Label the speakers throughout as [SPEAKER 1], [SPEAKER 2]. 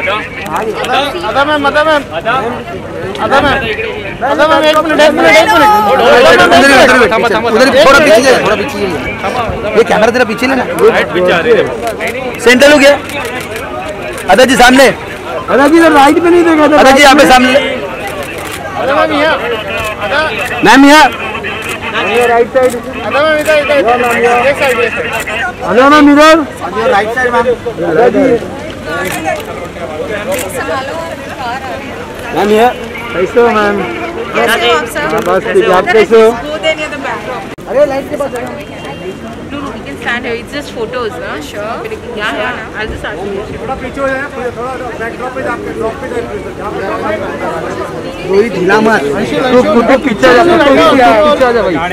[SPEAKER 1] आधा मैम एक मिनट
[SPEAKER 2] उधर थोड़ा पीछे जाइए, थोड़ा पीछे जाइए। ये कैमरा तेरा पीछे लेना। सेंटर हो गया। अदा जी सामने।
[SPEAKER 1] अदा जी राइट पे नहीं देखा।
[SPEAKER 2] अदा जी यहाँ पे सामने। मैम यहाँ
[SPEAKER 1] राइट साइड। हेलो मैम इधर right side ma'am. Ada ji
[SPEAKER 2] ma'am यहाँ
[SPEAKER 1] कैसे हो मैम?
[SPEAKER 3] कैसे हो आप सर?
[SPEAKER 1] बस ठीक है, आप कैसे हो?
[SPEAKER 3] अरे लाइट के पास No, we can stand here. It's just photos, huh? Sure. Yeah. I'll just ask you.
[SPEAKER 1] थोड़ा पीछे हो जाए, थोड़ा बैकड्रॉप पे जाके ड्रॉप पे जाए।
[SPEAKER 2] कोई ढीला मत।
[SPEAKER 1] तो पीछे आ जा, पीछे आ जा भाई।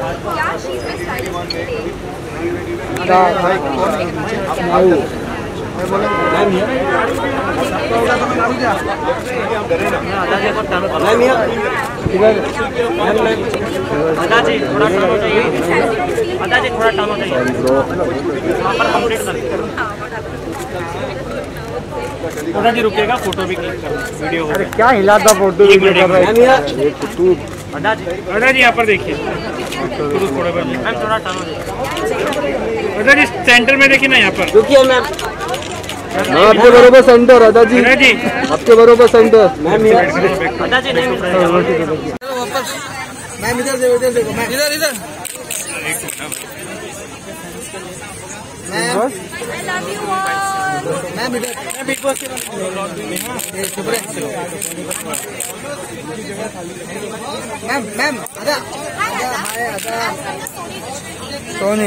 [SPEAKER 4] थोड़ा जी रुकेगा, फोटो भी क्लिक कर वीडियो हो।
[SPEAKER 1] अरे क्या हिलाता फोटो वीडियो कर रहा है?
[SPEAKER 4] अदा जी यहाँ पर देखिए, थोड़ा मैम थोड़ा टानो दे। अदा जी सेंटर में देखिए ना, यहाँ पर
[SPEAKER 2] रुकिए मैम।
[SPEAKER 1] आपके बरोबर सेंटर। अदा जी आपके बरोबर सेंटर।
[SPEAKER 2] मैम
[SPEAKER 4] अदा जी नहीं मिल रहा है।
[SPEAKER 2] मैम इधर देखो, इधर देखो। मैम इधर इधर। मैम इधर। बिग बॉस के मैम आधा